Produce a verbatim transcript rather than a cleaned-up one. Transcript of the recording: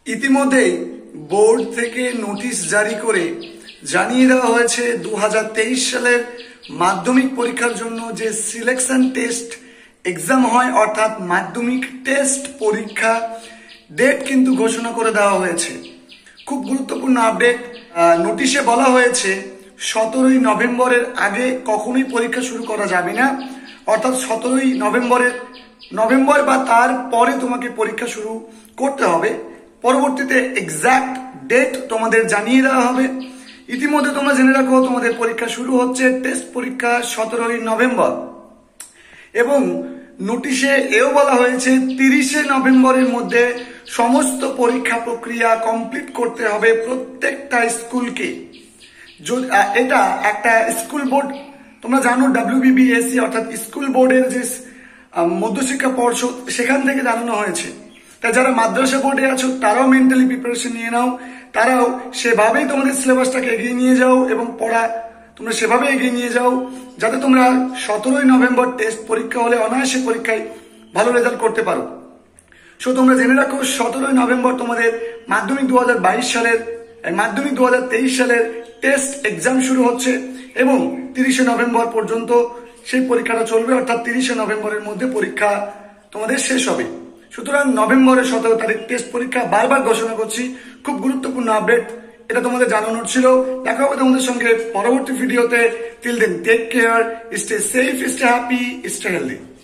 ইতিমধ্যেই বোর্ড থেকে নোটিশ জারি করে জানিয়ে দেওয়া হয়েছে দু হাজার তেইশ সালের মাধ্যমিক পরীক্ষার জন্য যে সিলেকশন টেস্ট এক্সাম হয় অর্থাৎ মাধ্যমিক টেস্ট পরীক্ষা ডেট কিন্তু ঘোষণা করে দেওয়া হয়েছে। খুব গুরুত্বপূর্ণ আপডেট। নোটিশে বলা হয়েছে সতেরোই নভেম্বরের আগে কখনোই পরীক্ষা শুরু করা যাবে না, অর্থাৎ সতেরোই নভেম্বরের নভেম্বর বা তার পরে তোমাকে পরীক্ষা শুরু করতে হবে। পরবর্তীতে এক্সাক্ট ডেট তোমাদের জানিয়ে দেওয়া হবে। ইতিমধ্যে তোমরা জেনে রাখো তোমাদের পরীক্ষা শুরু হচ্ছে, টেস্ট পরীক্ষা সতেরোই নভেম্বর। এবং নোটিশে এও বলা হয়েছে তিরিশে নভেম্বরের মধ্যে সমস্ত পরীক্ষা প্রক্রিয়া কমপ্লিট করতে হবে প্রত্যেকটা স্কুলকে। এটা একটা স্কুল বোর্ড, তোমরা জানো ডাব্লিউবিবিএসসি অর্থাৎ স্কুল বোর্ডের যে মধ্যশিক্ষা পর্ষদ সেখান থেকে জানানো হয়েছে। তাই যারা মাদ্রাসা বোর্ডে আছো তারাও মেন্টালি প্রিপারেশন নিয়ে নাও, তারাও সেভাবেই তোমাদের সিলেবাসটাকে এগিয়ে নিয়ে যাও এবং পড়া তোমরা সেভাবে এগিয়ে নিয়ে যাও যাতে তোমরা সতেরোই নভেম্বর টেস্ট পরীক্ষা হলে অনায়াসে পরীক্ষায় ভালো রেজাল্ট করতে পারো। সো তোমরা জেনে রাখো সতেরোই নভেম্বর তোমাদের মাধ্যমিক দু হাজার বাইশ সালের মাধ্যমিক দু হাজার তেইশ সালের টেস্ট এক্সাম শুরু হচ্ছে এবং তিরিশে নভেম্বর পর্যন্ত সেই পরীক্ষাটা চলবে, অর্থাৎ তিরিশে নভেম্বরের মধ্যে পরীক্ষা তোমাদের শেষ হবে। সুতরাং নভেম্বরের সতেরো তারিখ টেস্ট পরীক্ষা বারবার ঘোষণা করছি। খুব গুরুত্বপূর্ণ আপডেট, এটা তোমাদের জানানোর ছিল। দেখা হবে তোমাদের সঙ্গে পরবর্তী ভিডিওতে। Till then take care, stay safe, stay happy, stay healthy.